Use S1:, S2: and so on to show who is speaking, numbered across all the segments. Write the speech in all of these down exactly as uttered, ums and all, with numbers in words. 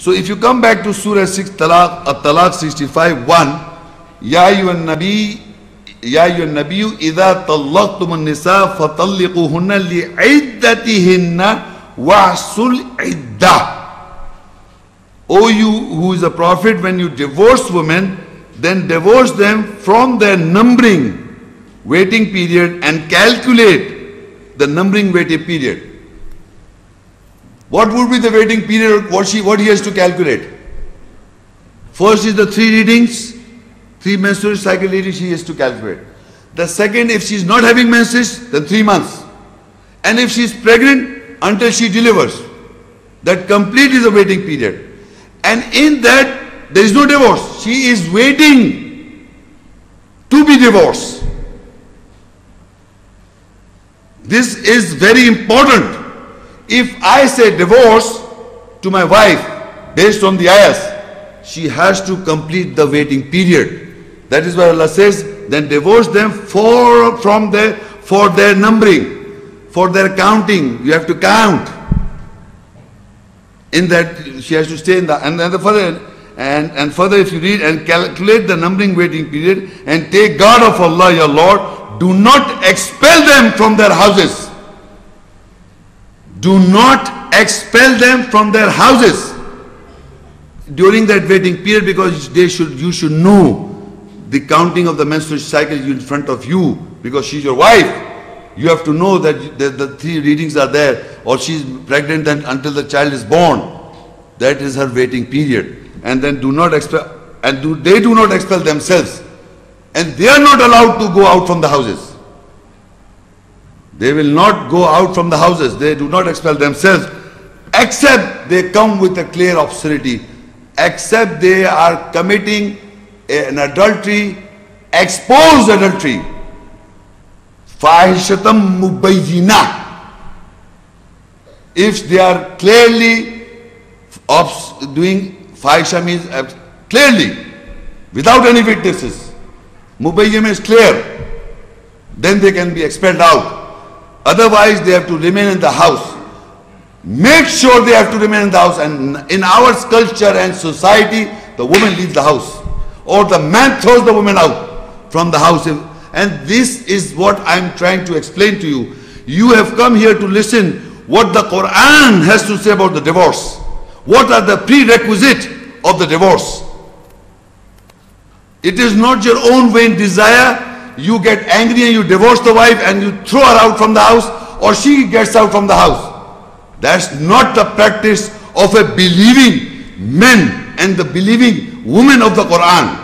S1: So if you come back to Surah six, Talaq, At-Talaq sixty-five, one, Ya ayyuhan nabi, Ya ayyuhan nabiyyu, idha tallaqtumun nisa fatalliquhunna li'iddatihinna wa'sul iddah. O you who is a prophet, when you divorce women, then divorce them from their numbering waiting period and calculate the numbering waiting period. What would be the waiting period? What she, what he has to calculate? First is the three readings, three menstrual cycle readings he has to calculate. The second, if she is not having menses, then three months. And if she is pregnant, until she delivers. That complete is the waiting period. And in that, there is no divorce. She is waiting to be divorced. This is very important. If I say divorce to my wife based on the ayahs, she has to complete the waiting period. That is why Allah says, then divorce them for from their for their numbering, for their counting. You have to count. In that she has to stay in the and then the further and and further if you read and calculate the numbering waiting period and take guard of Allah your Lord, do not expel them from their houses. Do not expel them from their houses during that waiting period, because they should you should know the counting of the menstrual cycle in front of you, because she's your wife. You have to know that the, the three readings are there, or she's pregnant and until the child is born. That is her waiting period. And then do not expel, and do, they do not expel themselves. And they are not allowed to go out from the houses. They will not go out from the houses. They do not expel themselves, except they come with a clear obscenity, except they are committing an adultery, exposed adultery. Fahishatam mubayyina. If they are clearly doing fahisha, means clearly, without any witnesses. Mubayyina is clear. Then they can be expelled out. Otherwise, they have to remain in the house. Make sure they have to remain in the house. And in our culture and society, the woman leaves the house, or the man throws the woman out from the house. And this is what I'm trying to explain to you. You have come here to listen what the Quran has to say about the divorce. What are the prerequisites of the divorce? It is not your own vain desire. You get angry and you divorce the wife and you throw her out from the house, or she gets out from the house. That's not the practice of a believing man and the believing woman of the Quran.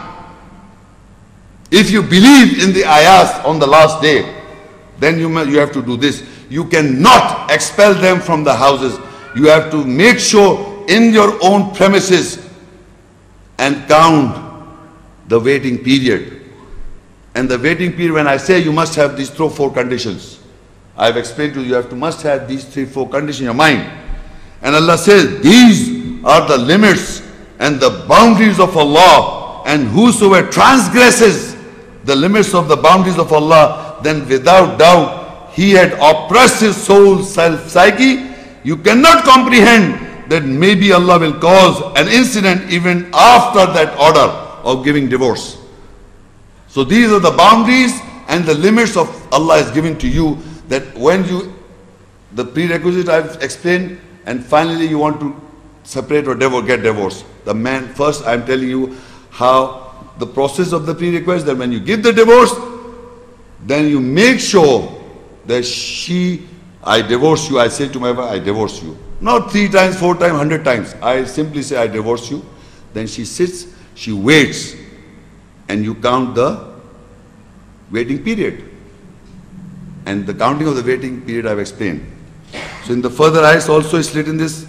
S1: If you believe in the ayahs on the last day, then you, you have to do this. You cannot expel them from the houses. You have to make sure in your own premises and count the waiting period. And the waiting period, when I say you must have these three, four conditions, I have explained to you, you have to must have these three, four conditions in your mind. And Allah says, these are the limits and the boundaries of Allah, and whosoever transgresses the limits of the boundaries of Allah, then without doubt he had oppressed his soul, self, psyche. You cannot comprehend that maybe Allah will cause an incident even after that order of giving divorce. So these are the boundaries and the limits of Allah is given to you, that when you, the prerequisite I've explained, and finally you want to separate or divorce, get divorced. The man, first I'm telling you how the process of the prerequisite, that when you give the divorce, then you make sure that she, I divorce you, I say to my wife, I divorce you. Not three times, four times, hundred times. I simply say, I divorce you. Then she sits, she waits, and you count the waiting period. And the counting of the waiting period I've explained. So in the further ayahs also is written this.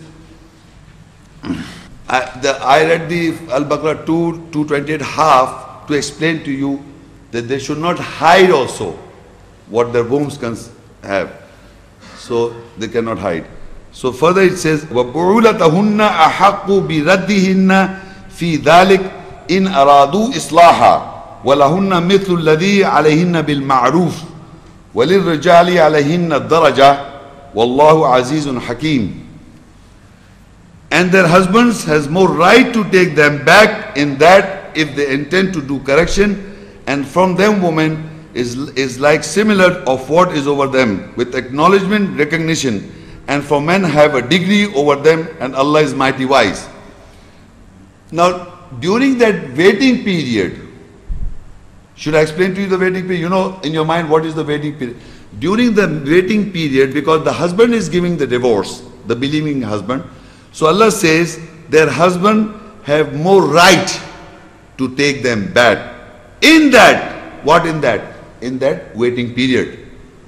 S1: I, the, I read the Al-Baqarah two, two twenty-eight half to explain to you that they should not hide also what their wombs can have. So they cannot hide. So further it says, وَبُعُولَتَهُنَّ أَحَقُّ بِرَدِّهِنَّ فِي ذَلِكَ إن أرادوا إصلاحا ولهن مثل الذي عليهن بالمعروف وللرجال عليهن الدرجة والله عزيز حكيم. and their husbands has more right to take them back in that if they intend to do correction, and from them woman is, is like similar of what is over them with acknowledgement, recognition, and for men have a degree over them, and Allah is mighty wise. Now during that waiting period, should I explain to you the waiting period? You know in your mind what is the waiting period? During the waiting period, because the husband is giving the divorce, the believing husband, so Allah says their husband have more right to take them back. In that, what in that? In that waiting period.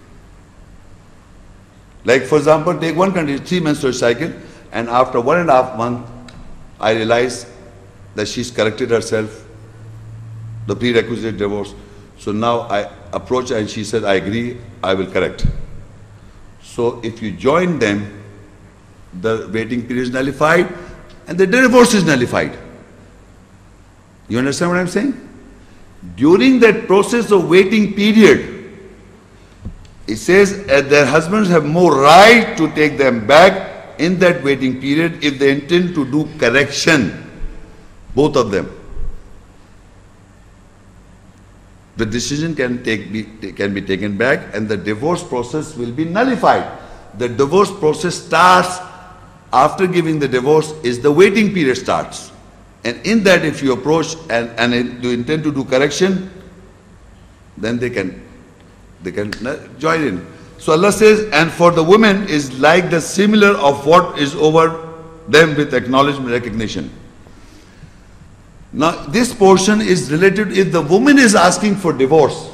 S1: Like for example, take one condition, three menstrual cycle, and after one and a half month, I realize that she's corrected herself, the prerequisite divorce. So now I approach her and she said, I agree, I will correct. So if you join them, the waiting period is nullified and the divorce is nullified. You understand what I'm saying? During that process of waiting period, it says that their husbands have more right to take them back in that waiting period if they intend to do correction, both of them. The decision can take be can be taken back and the divorce process will be nullified. The divorce process starts after giving the divorce, is the waiting period starts. And in that if you approach and, and you intend to do correction, then they can they can join in. So Allah says, and for the women is like the similar of what is over them with acknowledgement, recognition. Now this portion is related if the woman is asking for divorce.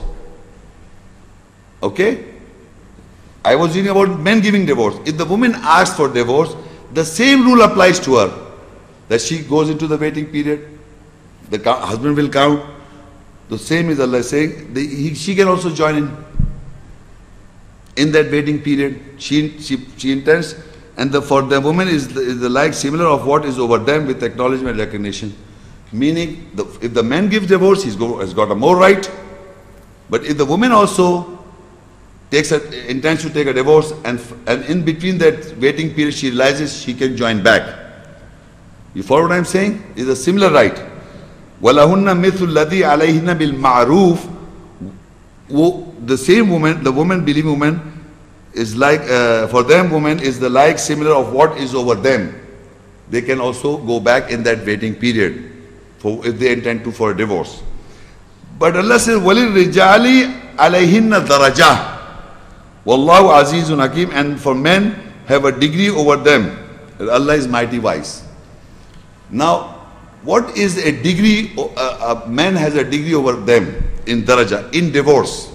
S1: Okay? I was reading about men giving divorce. If the woman asks for divorce, the same rule applies to her. That she goes into the waiting period, the husband will count. The same is Allah saying, the, he, she can also join in. In that waiting period, she, she, she intends, and the, for the woman is the, is the like similar of what is over them with acknowledgement, recognition. Meaning, the, if the man gives divorce, he's go, has got a more right. But if the woman also takes a, intends to take a divorce, and, and in between that waiting period, she realizes she can join back. You follow what I'm saying? It's a similar right. وَلَهُنَّ مِثُلُ الَّذِي عَلَيْهِنَّ بِالْمَعْرُوفِ. The same woman, the woman, believing woman, is like, uh, for them woman is the like similar of what is over them. They can also go back in that waiting period for if they intend to for a divorce. But Allah says, وَلِلْرِجَالِ عَلَيْهِنَّ دَرَجَةٌ وَاللَّهُ عَزِيزٌ حَكِيمٌ. And for men have a degree over them. Allah is mighty wise. Now, what is a degree? Uh, a man has a degree over them in daraja, in divorce.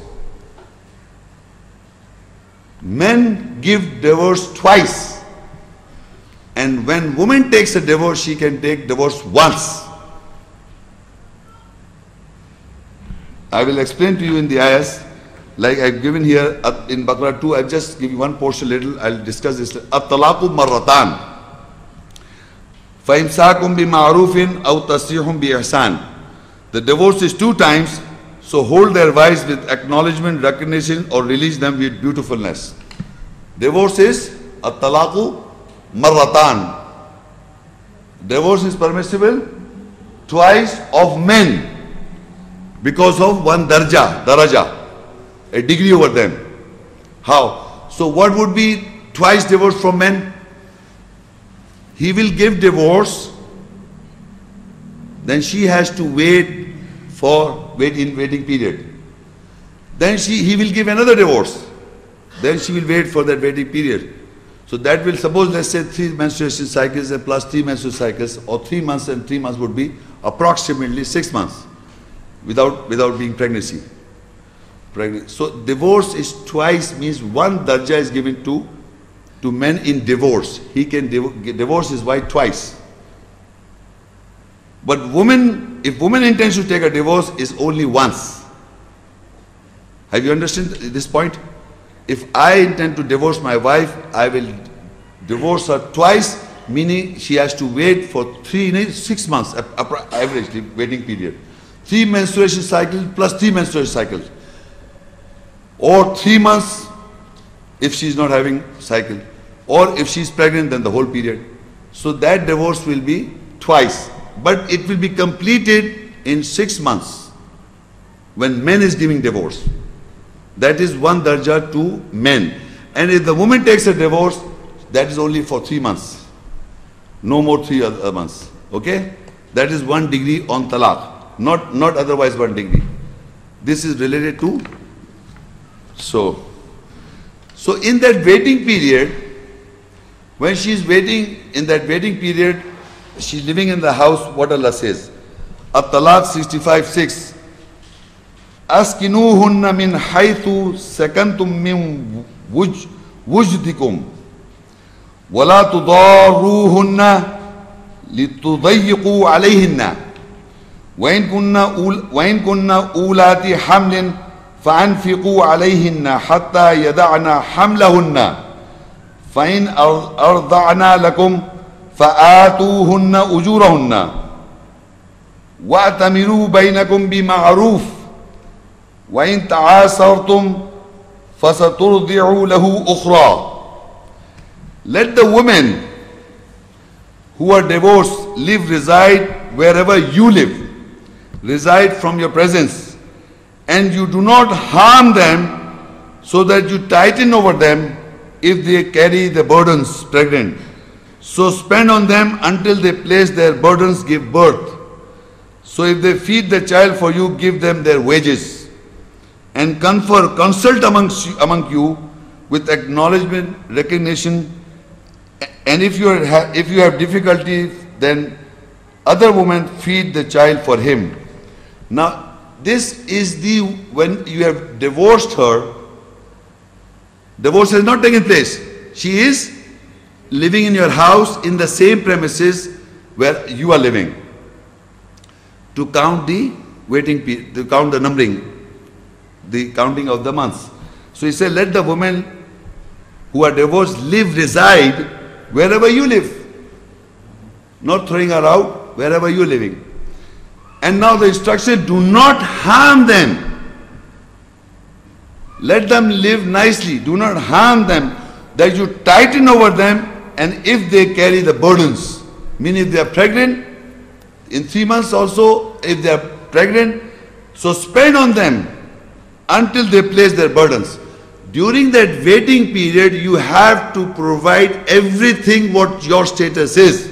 S1: Men give divorce twice, and when woman takes a divorce, she can take divorce once. I will explain to you in the ayahs, like I've given here in Baqarah two. I'll just give you one portion little. I'll discuss this. At-talaqu marratan. فَإِمْسَاكُمْ بِمَعْرُوفٍ أَوْ تَسْرِيحٌ بِإِحْسَانٍ. The divorce is two times, so hold their wives with acknowledgement, recognition, or release them with beautifulness. Divorce is at-talaqu marratan. Divorce is permissible twice of men because of one darja, daraja, a degree over them. How? So what would be twice divorce from men? He will give divorce, then she has to wait for wait in waiting period. Then she he will give another divorce. Then she will wait for that waiting period. So that will, suppose let's say three menstruation cycles and plus three menstrual cycles, or three months and three months would be approximately six months without without being pregnancy. Pregnant. So divorce is twice, means one darja is given to to men in divorce. He can div divorce his wife twice. But woman, if woman intends to take a divorce, is only once. Have you understood this point? If I intend to divorce my wife, I will divorce her twice, meaning she has to wait for three, six months, averagely waiting period. Three menstruation cycles plus three menstruation cycles. Or three months if she is not having cycle. Or if she is pregnant, then the whole period. So that divorce will be twice. But it will be completed in six months when man is giving divorce. That is one darja to men. And if the woman takes a divorce, that is only for three months. No more three other months. Okay? That is one degree on talaq. Not, not otherwise one degree. This is related to. So, so in that waiting period, when she is waiting, in that waiting period, she is living in the house, what Allah says. At-Talaq sixty-five six. Askinuhunna min haythu sakantum min wujdikum. Wala tudarruhunna litudayyiqu alayhinna. وإن كنا وإن كنا أولات حمل فأنفقوا عليهن حتى يدعن حملهن فإن أرضعن لكم فآتوهن أجورهن وأتمروا بينكم بمعروف وإن تعاسرتم فسترضع له أخرى. Let the women who are divorced live, reside wherever you live. Reside from your presence, and you do not harm them so that you tighten over them if they carry the burdens pregnant. So spend on them until they place their burdens, give birth. So if they feed the child for you, give them their wages. And confer, consult amongst you, among you with acknowledgement, recognition. And if you, are, if you have difficulty, then other women feed the child for him. Now, this is the, when you have divorced her, divorce has not taken place. She is living in your house in the same premises where you are living. To count the waiting period, to count the numbering, the counting of the months. So he said, let the women who are divorced live, reside wherever you live. Not throwing her out, wherever you are living. And now the instruction, do not harm them. Let them live nicely. Do not harm them. That you tighten over them, and if they carry the burdens, meaning if they are pregnant, in three months also, if they are pregnant, so spend on them until they place their burdens. During that waiting period, you have to provide everything what your status is.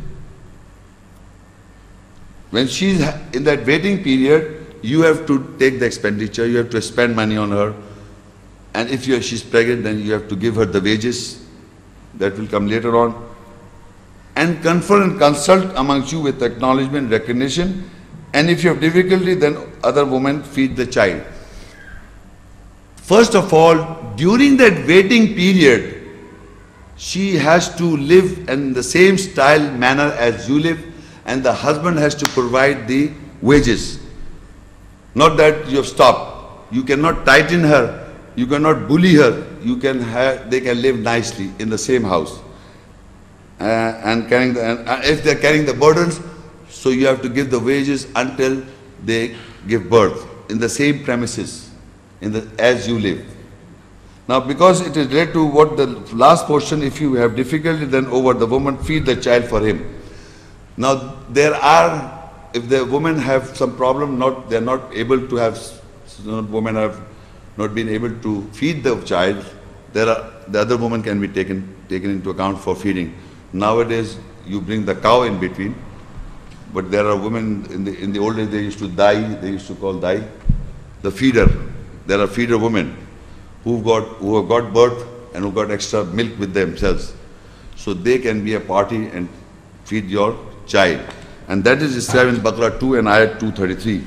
S1: When she is in that waiting period, you have to take the expenditure, you have to spend money on her. And if she is pregnant, then you have to give her the wages. That will come later on. And confer and consult amongst you with acknowledgement, recognition. And if you have difficulty, then other women feed the child. First of all, during that waiting period, she has to live in the same style, manner as you live. And the husband has to provide the wages. Not that you have stopped. You cannot tighten her. You cannot bully her. You can have, they can live nicely in the same house. Uh, and carrying the, and if they are carrying the burdens, so you have to give the wages until they give birth in the same premises, in the as you live. Now, because it is related to what the last portion, if you have difficulty, then over the woman feed the child for him. Now, there are, if the women have some problem, not they are not able to have, women have not been able to feed the child, there are, the other woman can be taken, taken into account for feeding. Nowadays, you bring the cow in between, but there are women, in the, in the old days they used to dai, they used to call dai, the feeder. There are feeder women who got, who have got birth and who got extra milk with themselves. So they can be a party and feed your child. And that is described in Baqarah two and Ayat two thirty-three.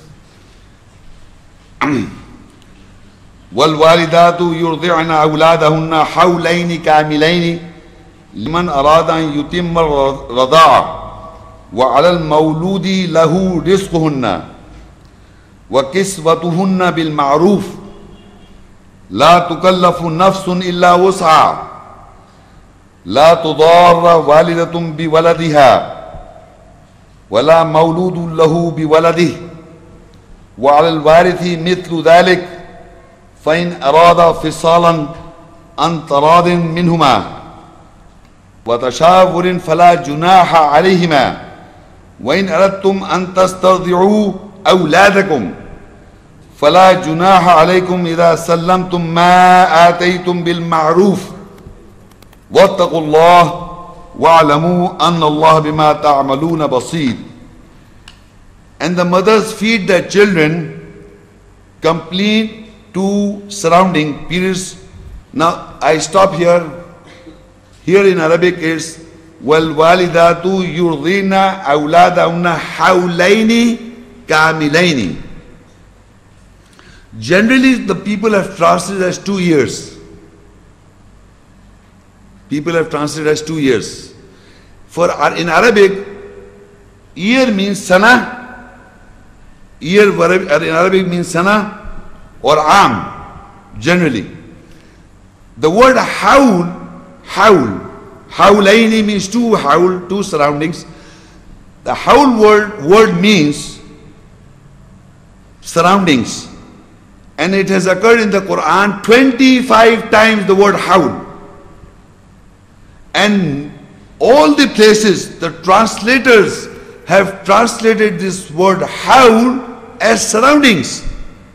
S1: وَالْوَالِدَاتُ يُرْضِعْنَ أَوْلَادَهُنَّ حَوْلَيْنِ كَامِلَيْنِ لِمَنْ أَرَادَ أَنْ يُتِمَّ الرَّضَاعَ وَعَلَى الْمَوْلُودِ لَهُ رِزْقُهُنَّ وَكِسْوَتُهُنَّ بِالْمَعْرُوفِ لَا تُكَلَّفُ نَفْسٌ إِلَّا وُسْعَهَا لَا تُضَارَّ وَالِدَةٌ بِوَلَدِهَا ولا مولود له بولده وعلى الوارث مثل ذلك فإن أراد فصالا عن تراض منهما وتشاور فلا جناح عليهما وإن أردتم أن تسترضعوا أولادكم فلا جناح عليكم إذا سلمتم ما آتيتم بالمعروف واتقوا الله واعلموا أن الله بما تعملون بصير. And the mothers feed their children complete two surrounding periods. Now I stop here. Here in Arabic is وَالْوَالِدَاتُ يُرْضِينَ أَوْلَادَهُنَّ حَوْلَيْنِ كَامِلَيْنِ. Generally the people have translated as two years. People have translated as two years. For in Arabic, year means sana. Year in Arabic means sana or am, generally. The word haul, haul, haulaini means two haul, two surroundings. The haul word, word means surroundings. And it has occurred in the Quran twenty-five times, the word haul. And all the places the translators have translated this word haul as surroundings.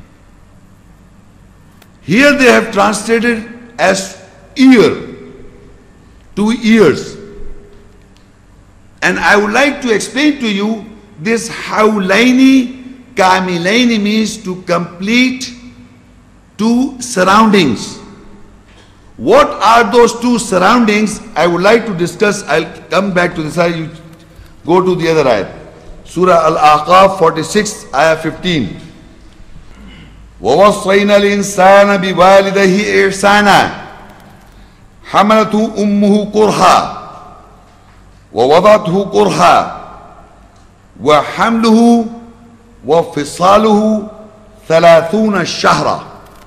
S1: Here they have translated as ear, two ears. And I would like to explain to you this haulaini kamilaini means to complete two surroundings. What are those two surroundings? I would like to discuss. I'll come back to this. You go to the other ayat. Surah Al-Aqaf forty-six, ayah fifteen. وَوَصَّيْنَا الْإِنسَانَ بِوَالِدَيْهِ إِحْسَانًا حَمَلَتْهُ أُمُّهُ كُرْهًا وَوَضَعَتْهُ كُرْهًا وَحَمْلُهُ وَفِصَالُهُ ثَلَاثُونَ شَهْرًا.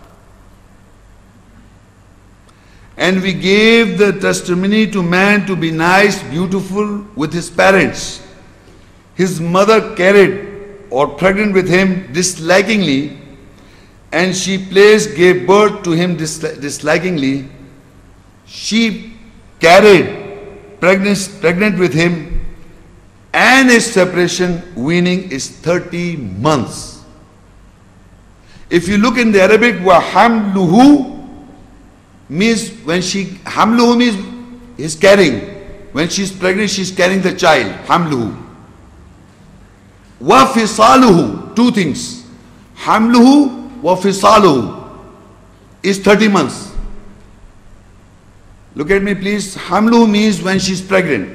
S1: And we gave the testimony to man to be nice, beautiful with his parents. His mother carried or pregnant with him dislikingly, and she placed, gave birth to him dislikingly. She carried pregnant, pregnant with him, and his separation, weaning, is thirty months. If you look in the Arabic, وَحَمْلُهُ means when she, hamluhu means is carrying. When she is pregnant, she is carrying the child, hamluhu. Wa fisaluhu, two things. Hamluhu wa fisaluhu is thirty months. Look at me please. Hamluhu means when she is pregnant.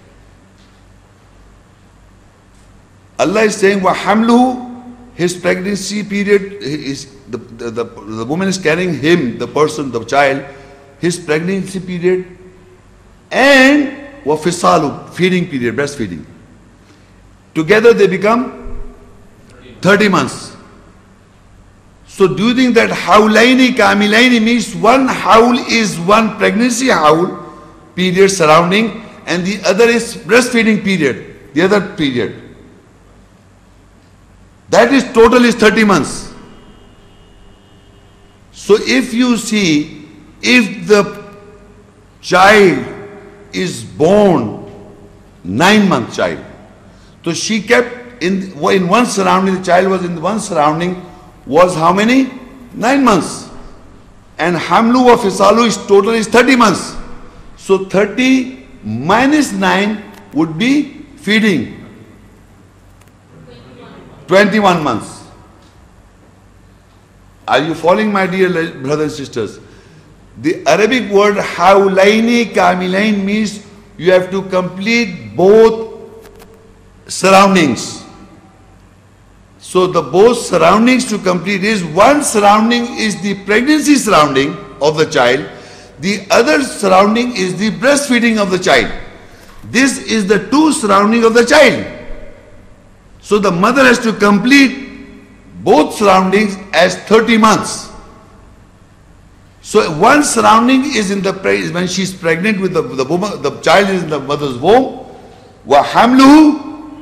S1: Allah is saying wa hamluhu, his pregnancy period is the, the, the, the woman is carrying him, the person, the child, his pregnancy period, and wa fisalu, feeding period, breastfeeding. Together they become thirty months. So do you think that haulaini kamilaini means one haul is one pregnancy haul period surrounding, and the other is breastfeeding period, the other period. That is total is thirty months. So if you see, if the child is born nine month child, so she kept in, in one surrounding, the child was in one surrounding, was how many? Nine months. And hamlu wa fisalu is total is thirty months. So thirty minus nine would be feeding. twenty-one months. Are you following, my dear brothers and sisters? The Arabic word haulaini kamilain means you have to complete both surroundings. So the both surroundings to complete is, one surrounding is the pregnancy surrounding of the child, the other surrounding is the breastfeeding of the child. This is the two surrounding of the child. So the mother has to complete both surroundings as thirty months. So one surrounding is in the when she is pregnant with the, the woman, the child is in the mother's womb. Wa hamluhu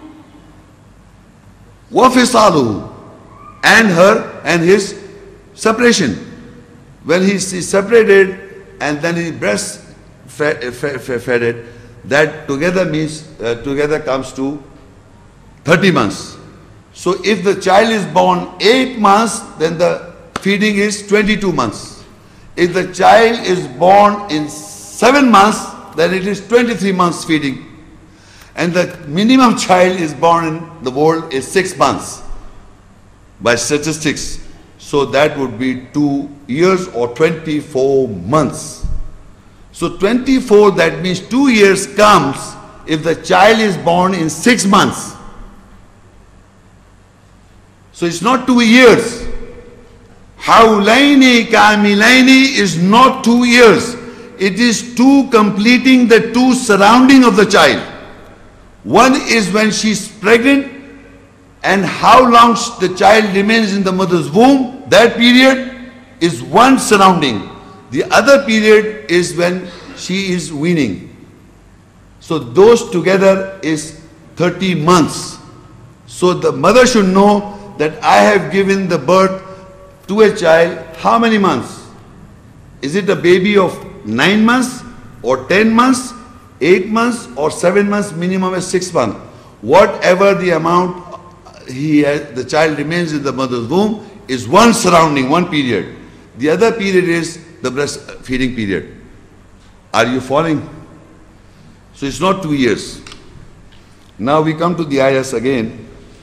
S1: wa fisaluhu, and her and his separation. When he is separated and then he breast fed, fed, fed it, that together means, uh, together comes to thirty months. So if the child is born eight months, then the feeding is twenty-two months. If the child is born in seven months, then it is twenty-three months feeding. And the minimum child is born in the world is six months by statistics. So that would be two years or twenty-four months. So twenty-four, that means two years comes if the child is born in six months. So it's not two years. Hawlaini kamilaini is not two years. It is two completing the two surrounding of the child. One is when she is pregnant and how long the child remains in the mother's womb. That period is one surrounding. The other period is when she is weaning. So those together is thirty months. So the mother should know that I have given the birth to a child how many months? Is it a baby of nine months or ten months, eight months or seven months, minimum is six months. Whatever the amount he has, the child remains in the mother's womb is one surrounding, one period. The other period is the breastfeeding period. Are you following? So it's not two years. Now we come to the ayahs again.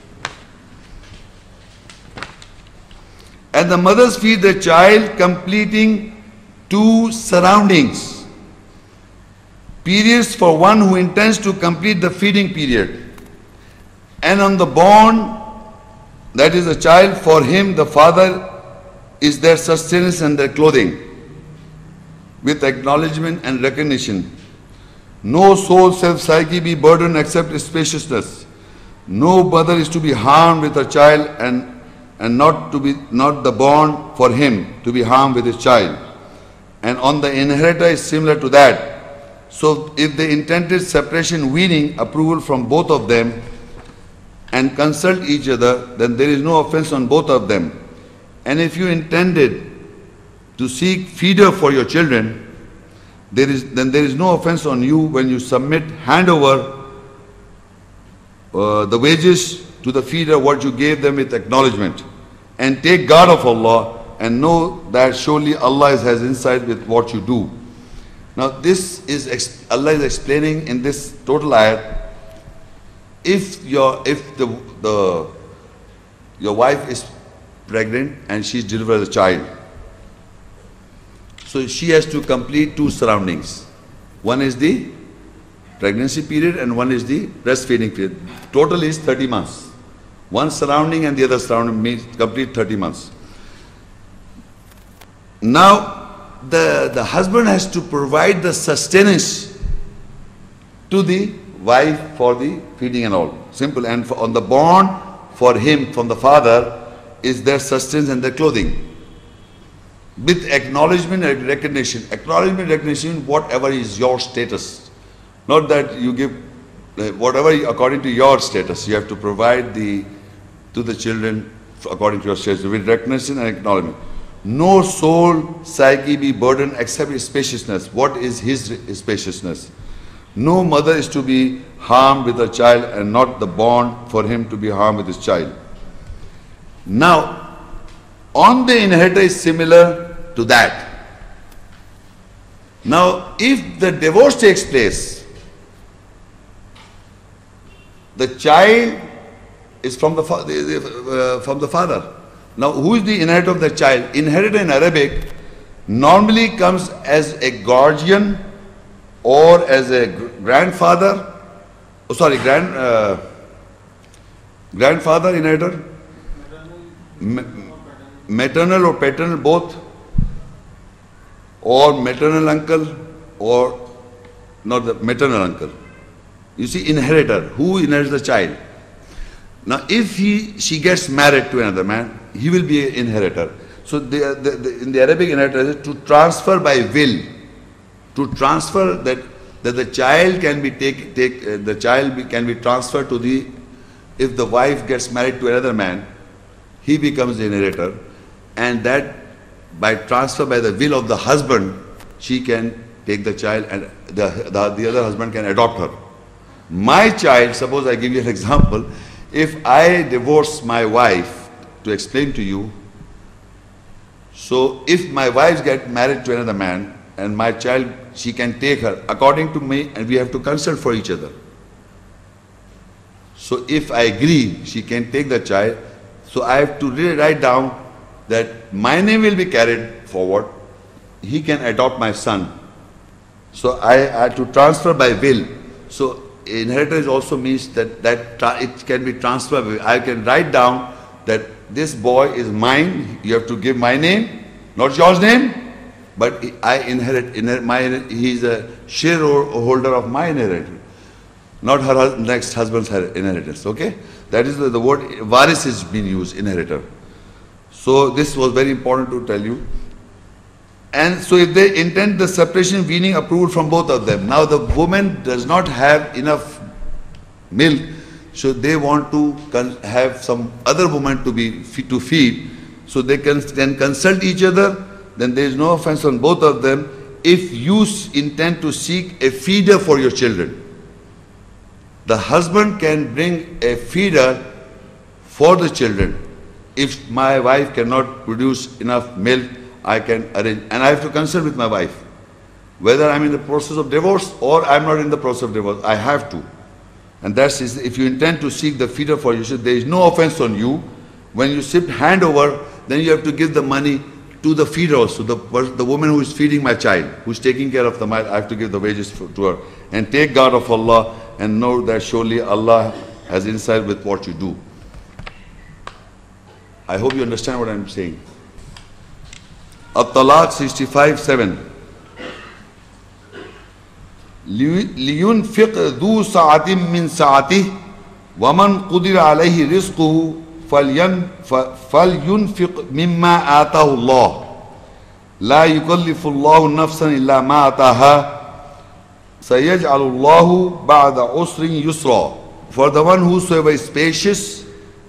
S1: And the mothers feed the child completing two surroundings. Periods for one who intends to complete the feeding period. And on the born, that is a child, for him the father is their sustenance and their clothing, with acknowledgement and recognition. No soul self-psyche be burdened except spaciousness. No mother is to be harmed with her child, and and not to be not the born for him to be harmed with his child. And on the inheritor is similar to that. So if the intended separation, weaning, approval from both of them and consult each other, then there is no offense on both of them. And if you intended to seek feeder for your children, there is then there is no offense on you when you submit, hand over uh, the wages to the feeder what you gave them with acknowledgement, and take guard of Allah and know that surely Allah has insight with what you do. Now this is, Allah is explaining in this total ayat, if your if the the your wife is pregnant and she delivers a child, so she has to complete two surroundings. One is the pregnancy period and one is the breastfeeding period. Total is thirty months. One surrounding and the other surrounding means complete thirty months. Now the, the husband has to provide the sustenance to the wife for the feeding and all. Simple. And for, on the born for him from the father is their sustenance and their clothing. With acknowledgement and recognition. Acknowledgement and recognition, whatever is your status. Not that you give whatever according to your status. You have to provide the to the children according to your status with recognition and acknowledgement. No soul psyche be burdened except his spaciousness. What is his spaciousness? No mother is to be harmed with her child, and not the born for him to be harmed with his child. Now, on the inheritor is similar to that. Now, if the divorce takes place, the child is from the, uh, from the father. Now, who is the inheritor of the child? Inheritor in Arabic normally comes as a guardian or as a grandfather. Oh, sorry, grand, uh, grandfather inheritor? Maternal or paternal, both? Or maternal uncle or not the maternal uncle. You see, inheritor, who inherits the child? Now, if he, she gets married to another man, he will be an inheritor. So, the, the, the, in the Arabic inheritor, to transfer by will, to transfer that that the child can be take take uh, the child be, can be transferred to the, if the wife gets married to another man, he becomes the inheritor, and that by transfer by the will of the husband, she can take the child and the, the, the other husband can adopt her. My child, suppose I give you an example, if I divorce my wife, to explain to you, so if my wife gets married to another man and my child, she can take her according to me, and we have to consult for each other. So if I agree, she can take the child, so I have to really write down that my name will be carried forward, he can adopt my son. So I had to transfer by will. So inheritance also means that, that it can be transferred. I can write down that this boy is mine, you have to give my name, not yours name, but I inherit, inherit my, he is a shareholder of my inheritance, not her next husband's inheritance, okay? That is the, the word varis is being used, inheritor. So this was very important to tell you. And so if they intend the separation, weaning approved from both of them. Now the woman does not have enough milk, so they want to have some other woman to be to feed. So they can then consult each other. Then there is no offense on both of them. If you intend to seek a feeder for your children, the husband can bring a feeder for the children. If my wife cannot produce enough milk, I can arrange, and I have to consult with my wife. Whether I'm in the process of divorce or I'm not in the process of divorce, I have to. And that's if you intend to seek the feeder for yourself, there is no offense on you. When you sit hand over, then you have to give the money to the feeder also, the, the woman who is feeding my child, who is taking care of the child, I have to give the wages for, to her. And take guard of Allah and know that surely Allah has insight with what you do. I hope you understand what I'm saying. At-Talaq sixty-five seven. لِيُنْفِقْ ذُو سَعَةٍ مِّن سَعَتِهِ وَمَنْ قُدِرَ عَلَيْهِ رِزْقُهُ فَلْيُنْفِقْ مِمَّا آتَاهُ اللَّهُ لَا يُكَلِّفُ اللَّهُ نَفْسًا إِلَّا مَا آتَاهَا سَيَجْعَلُ اللَّهُ بَعْدَ عُسْرٍ يُسْرًا. For the one whosoever is spacious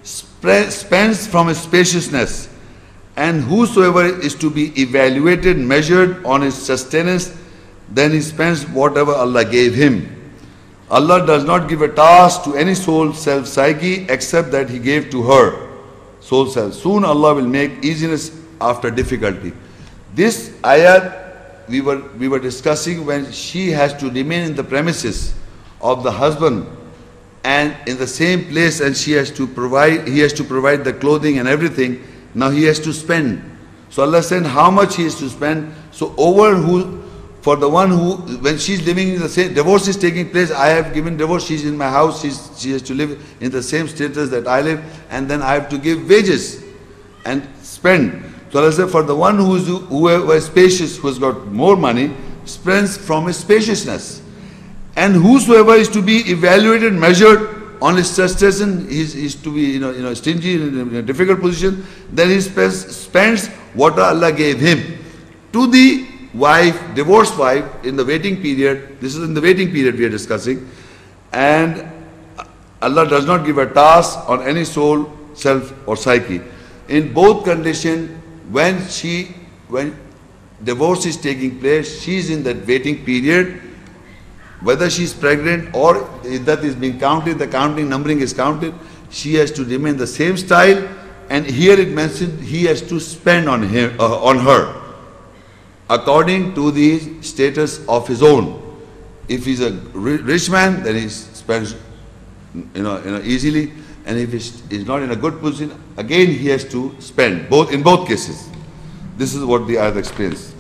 S1: spends from his spaciousness, and whosoever is to be evaluated, measured on his sustenance, then he spends whatever Allah gave him. Allah does not give a task to any soul self-psyche except that He gave to her soul self. Soon Allah will make easiness after difficulty. This ayat we were, we were discussing when she has to remain in the premises of the husband and in the same place, and she has to provide, he has to provide the clothing and everything. Now he has to spend. So Allah said how much he has to spend. So over who, for the one who, when she's living in the same, divorce is taking place, I have given divorce, she's in my house, she's, she has to live in the same status that I live, and then I have to give wages and spend. So Allah said for the one who is, who is spacious, who has got more money, spends from his spaciousness. And whosoever is to be evaluated, measured on his sustenance, is, is to be you know, you know, stingy, in a difficult position, then he spends, spends what Allah gave him. To the wife, divorced wife, in the waiting period, this is in the waiting period we are discussing, and Allah does not give a task on any soul, self or psyche. In both conditions, when she, when divorce is taking place, she is in that waiting period, whether she is pregnant or that is being counted, the counting, numbering is counted, she has to remain the same style, and here it mentioned he has to spend on him, uh, on her, according to the status of his own. If he's a rich man, then he spends you know, you know, easily, and if he's not in a good position, again he has to spend, both in both cases. This is what the ayat explains.